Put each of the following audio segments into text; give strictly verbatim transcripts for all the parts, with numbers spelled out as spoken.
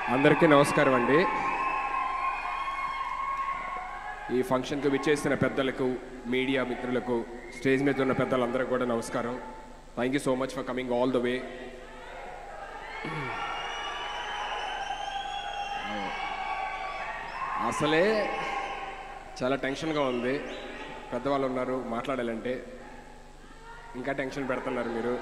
అందరికీ నమస్కారం అండి. ఈ ఫంక్షన్కి విచ్చేసిన పెద్దలకు, మీడియా మిత్రులకు, స్టేజ్ మీద ఉన్న పెద్దలందరికీ కూడా నమస్కారం. Thank you so much for coming all the way. అసలే చాలా టెన్షన్గా ఉంది. పెద్దవాళ్ళు ఉన్నారు, మాట్లాడాలంటే ఇంకా టెన్షన్ పెడుతున్నారు మీరు.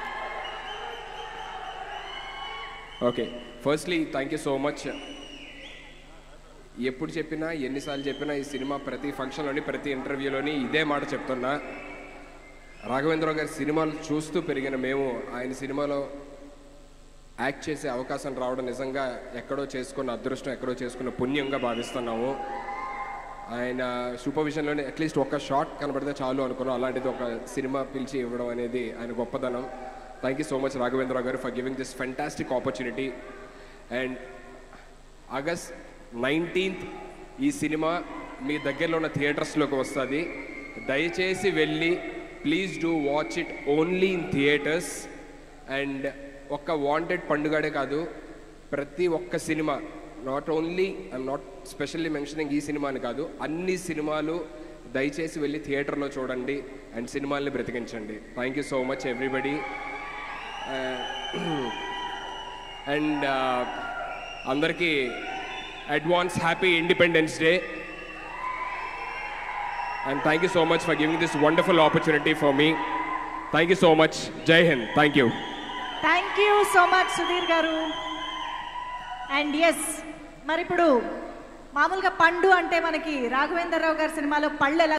Okay, firstly thank you so much. ఎప్పుడు చెప్పినా, ఎన్నిసార్లు చెప్పినా ఈ సినిమా ప్రతి ఫంక్షన్లోని, ప్రతి ఇంటర్వ్యూలోని ఇదే మాట చెప్తున్నా. రాఘవేంద్రరావు గారి సినిమాలు చూస్తూ పెరిగిన మేము ఆయన సినిమాలో యాక్ట్ చేసే అవకాశం రావడం నిజంగా ఎక్కడో చేసుకున్న అదృష్టం, ఎక్కడో చేసుకున్న పుణ్యంగా భావిస్తున్నాము. ఆయన సూపర్విజన్లోనే అట్లీస్ట్ ఒక షాట్ కనబడితే చాలు అనుకున్నాం. అలాంటిది ఒక సినిమా పిలిచి ఇవ్వడం అనేది ఆయన గొప్పదనం. Thank you so much Raghavendrarao గారు for giving this fantastic opportunity. And August nineteenth ఈ సినిమా మీ దగ్గరలో ఉన్న థియేటర్స్లోకి వస్తుంది. దయచేసి వెళ్ళి please do watch it only in theatres. And ఒక్క వాంటెడ్ పండుగడే కాదు, ప్రతి ఒక్క cinema, not only I'm not specially mentioning ఈ సినిమా అని కాదు, అన్ని సినిమాలు దయచేసి వెళ్ళి థియేటర్లో చూడండి అండ్ సినిమాల్ని బ్రతికించండి. Thank you so much everybody. And అందరికీ advance happy independence day. And thank you so much for giving this wonderful opportunity for me. Thank you so much. Jai Hind. Thank you. Thank you so much Sudheer గారు. And yes, మరి ఇప్పుడు మామూలుగా పండు అంటే మనకి రాఘవేంద్రరావు గారి సినిమాలో పళ్ళు ఎలా